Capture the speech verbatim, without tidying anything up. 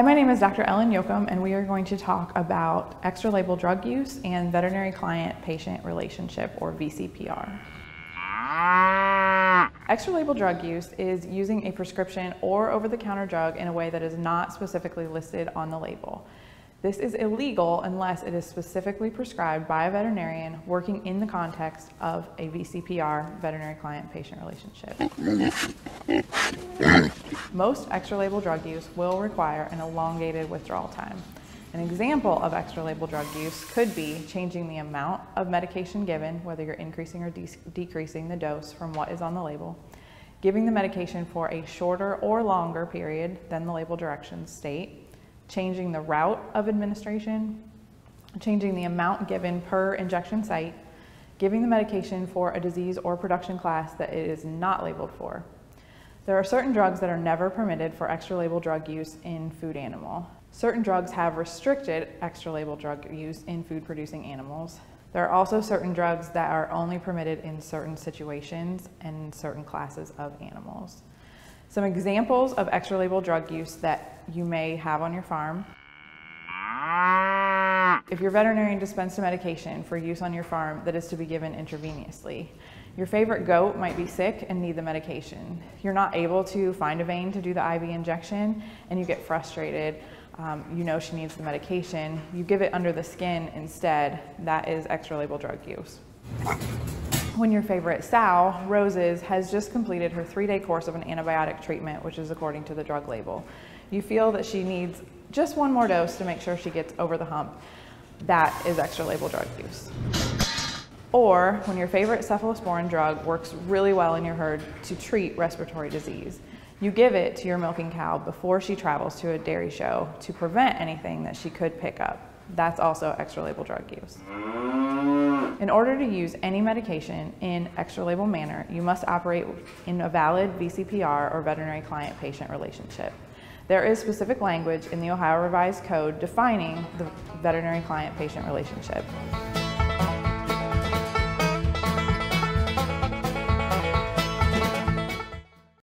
Hi, my name is Doctor Ellen Yoakum, and we are going to talk about extra label drug use and veterinary client-patient relationship, or V C P R. Extra label drug use is using a prescription or over-the-counter drug in a way that is not specifically listed on the label. This is illegal unless it is specifically prescribed by a veterinarian working in the context of a V C P R, veterinary client-patient relationship. Most extra label drug use will require an elongated withdrawal time. An example of extra label drug use could be changing the amount of medication given, whether you're increasing or de decreasing the dose from what is on the label, giving the medication for a shorter or longer period than the label directions state, changing the route of administration, changing the amount given per injection site, giving the medication for a disease or production class that it is not labeled for. There are certain drugs that are never permitted for extra label drug use in food animal. Certain drugs have restricted extra label drug use in food producing animals. There are also certain drugs that are only permitted in certain situations and certain classes of animals. Some examples of extra label drug use that you may have on your farm. If your veterinarian dispensed a medication for use on your farm that is to be given intravenously, your favorite goat might be sick and need the medication. You're not able to find a vein to do the I V injection and you get frustrated. Um, you know she needs the medication. You give it under the skin instead. That is extra label drug use. When your favorite sow, Roses, has just completed her three-day course of an antibiotic treatment, which is according to the drug label, you feel that she needs just one more dose to make sure she gets over the hump. That is extra label drug use. Or when your favorite cephalosporin drug works really well in your herd to treat respiratory disease, you give it to your milking cow before she travels to a dairy show to prevent anything that she could pick up. That's also extra label drug use. In order to use any medication in extra label manner, you must operate in a valid V C P R, or veterinary client-patient relationship. There is specific language in the Ohio Revised Code defining the veterinary client-patient relationship.